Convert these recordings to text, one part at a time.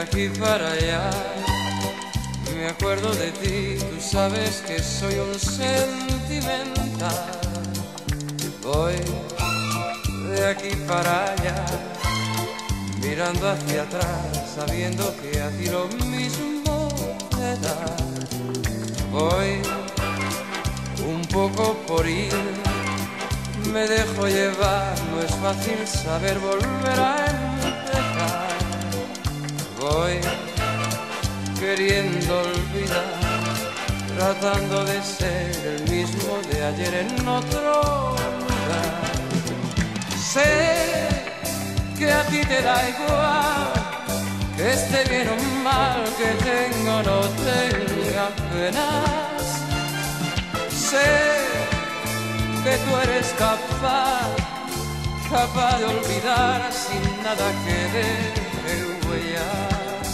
aquí para allá. Me acuerdo de ti, tú sabes que soy un sentimental. Voy de aquí para allá, mirando hacia atrás, sabiendo que a ti lo mismo te da. Voy un poco por ir, me dejo llevar, no es fácil saber volver a empezar. Voy queriendo olvidar, tratando de ser el mismo de ayer en otro lugar. Sé que a ti te da igual, que esté bien o mal, que tenga o no tenga penas. Sé que tú eres capaz de olvidar sin nada que deje huellas.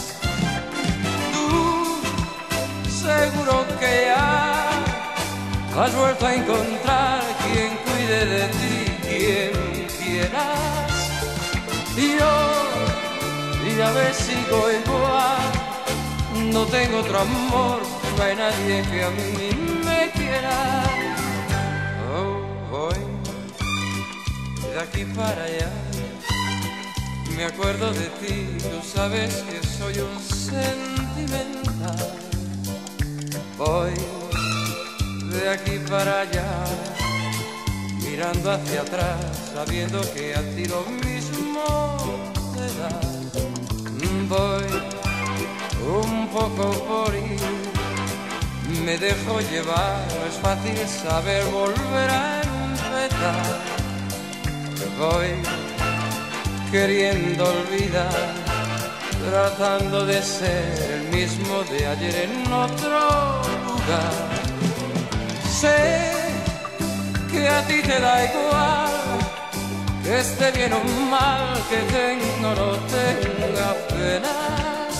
Tú seguro que ya has vuelto a encontrar quien cuide de ti, quien quieras. Y yo ya ves, sigo igual, no tengo otro amor, no hay nadie que a mí me quiera. Oh, voy de aquí para allá, me acuerdo de ti, tú sabes que soy un sentimental. Voy de aquí para allá, mirando hacia atrás, sabiendo que a ti lo mismo te da. Voy un poco por ir, me dejo llevar, no es fácil saber volver a empezar. Voy queriendo olvidar, tratando de ser el mismo de ayer en otro lugar. Sé que a ti te da igual, que esté bien o mal, que tenga o no tenga penas.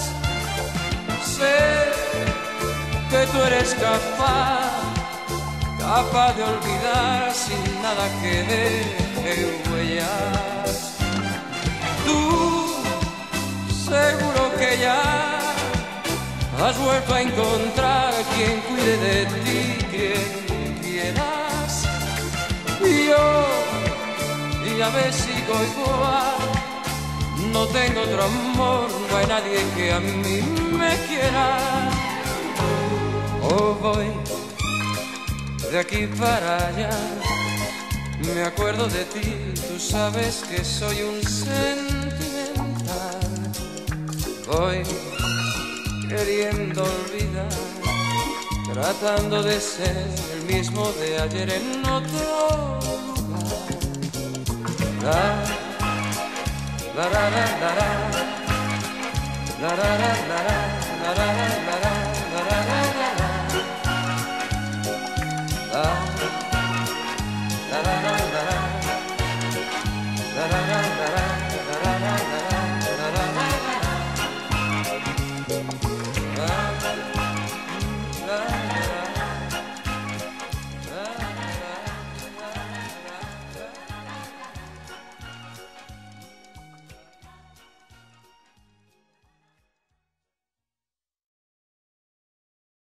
Sé que tú eres capaz de olvidar sin nada que deje huellas. Tú seguro que ya has vuelto a encontrar quien cuide de ti, quien quieras. Y yo ya ves, sigo igual, no tengo otro amor, no hay nadie que a mí me quiera. Oh, voy de aquí para allá, me acuerdo de ti, tú sabes que soy un sentimental. Voy queriendo olvidar, tratando de ser el mismo de ayer en otro lugar. La la la la la la la la la la la la.